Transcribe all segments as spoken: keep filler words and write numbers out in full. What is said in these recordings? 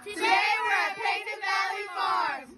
Today we're at Payton Valley Farms.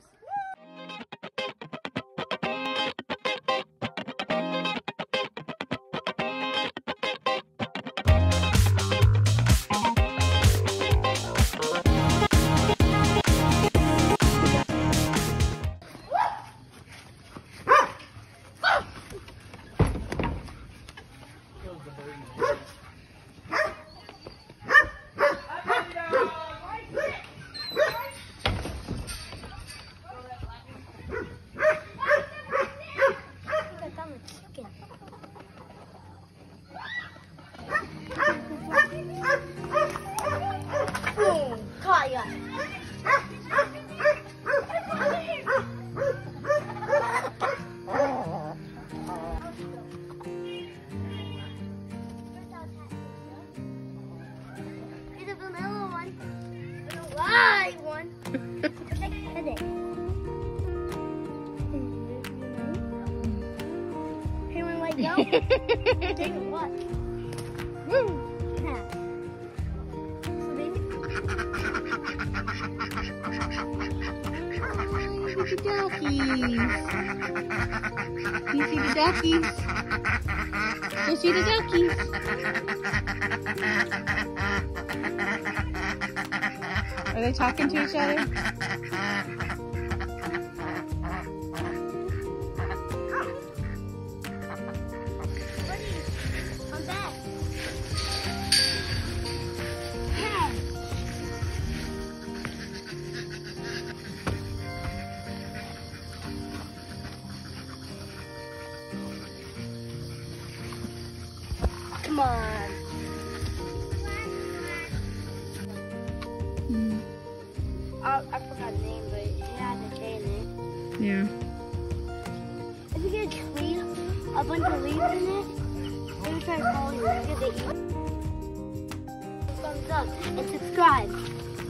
Take a what? Woo! Yeah. So basically, look at the duckies. You see the duckies? Go see the duckies. Are they talking to each other? come on. Mm. I, I forgot the name, but it has a K in it. Yeah. If you get a tree, a bunch of leaves in it, they're trying to follow you because they eat. Thumbs up and subscribe.